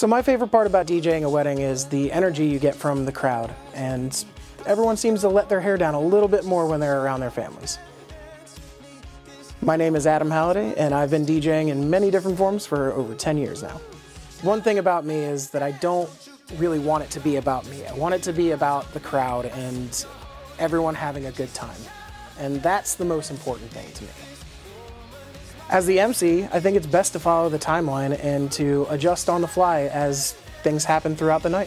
So my favorite part about DJing a wedding is the energy you get from the crowd, and everyone seems to let their hair down a little bit more when they're around their families. My name is Adam Halliday, and I've been DJing in many different forms for over 10 years now. One thing about me is that I don't really want it to be about me. I want it to be about the crowd and everyone having a good time. And that's the most important thing to me. As the MC, I think it's best to follow the timeline and to adjust on the fly as things happen throughout the night.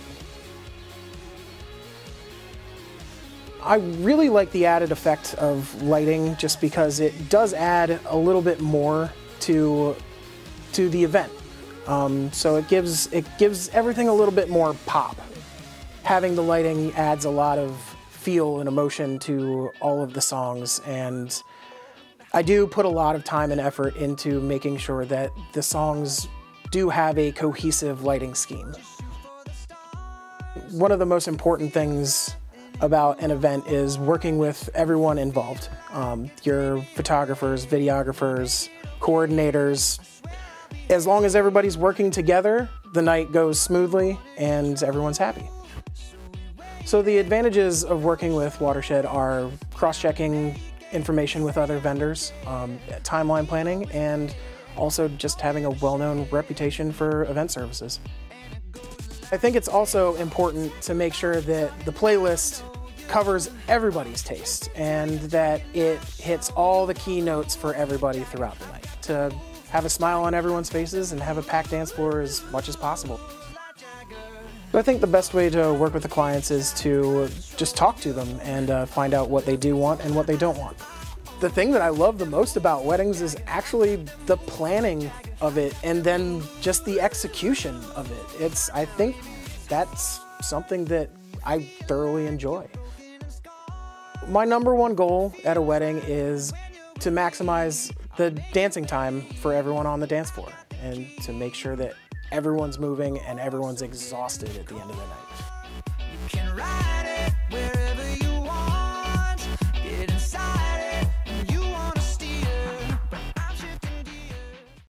I really like the added effect of lighting just because it does add a little bit more to the event. So it gives everything a little bit more pop. Having the lighting adds a lot of feel and emotion to all of the songs, and I do put a lot of time and effort into making sure that the songs do have a cohesive lighting scheme. One of the most important things about an event is working with everyone involved. Your photographers, videographers, coordinators. As long as everybody's working together, the night goes smoothly and everyone's happy. So the advantages of working with Watershed are cross-checking information with other vendors, timeline planning, and also just having a well-known reputation for event services. I think it's also important to make sure that the playlist covers everybody's taste and that it hits all the key notes for everybody throughout the night to have a smile on everyone's faces and have a packed dance floor as much as possible. So I think the best way to work with the clients is to just talk to them and find out what they do want and what they don't want. The thing that I love the most about weddings is actually the planning of it and then just the execution of it. I think that's something that I thoroughly enjoy. My #1 goal at a wedding is to maximize the dancing time for everyone on the dance floor and to make sure that everyone's moving and everyone's exhausted at the end of the night.